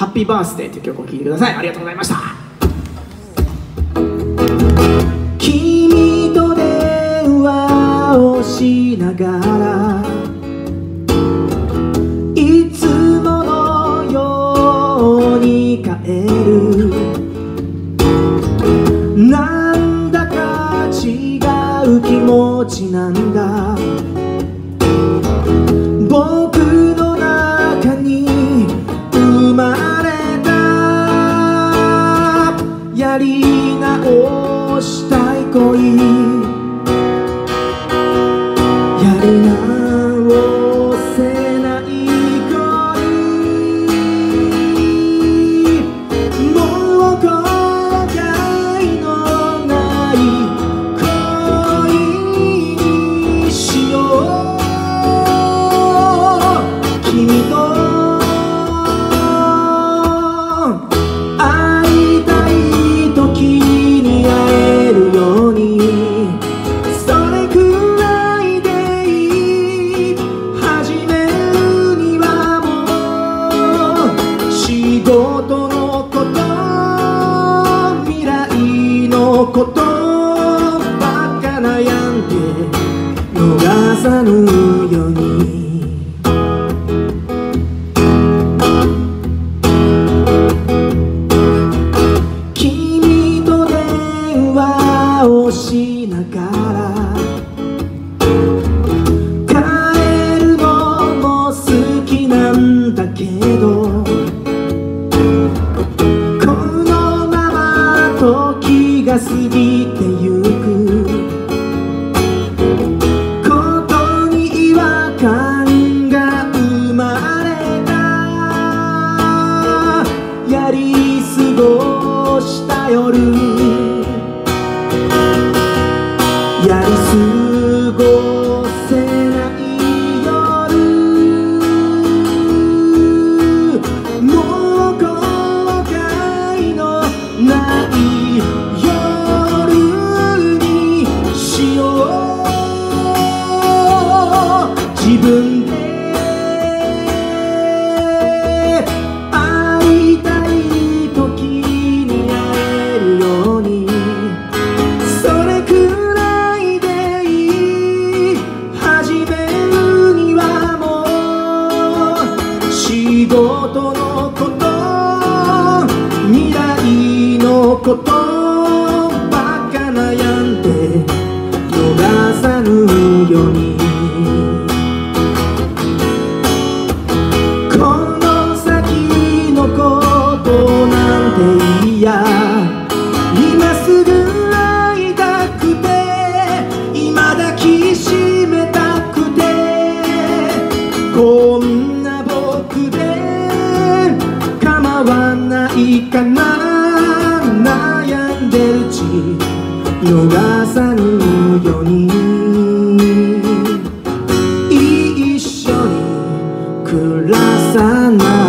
ハッピーバースデーという曲を聴いてください。ありがとうございました。君と電話をしながらいつものように帰る、なんだか違う気持ちなんだ。僕の中に生まれたやり直したい恋、やり直せない恋、もう後悔のない恋にしよう。君と会いたい時に会えるように、それくらいでいい。始めるにはもう仕事のこと、未来のことばっか悩んで逃さぬように。をしながら帰るのも好きなんだけど、このまま時が過ぎてゆくことに違和感が生まれた。やり過ごした夜、やり過ごせない夜、もう後悔のない夜にしよう。自分で会いたい時に会えるように、それくらい仕事のこと、未来のことばっか悩んで逃さぬように。この先のことなんていいや、今すぐ会いたくて、今抱きしめたくて、こんな僕で構わないかな。悩んでるうち逃さぬように、一緒に暮らさない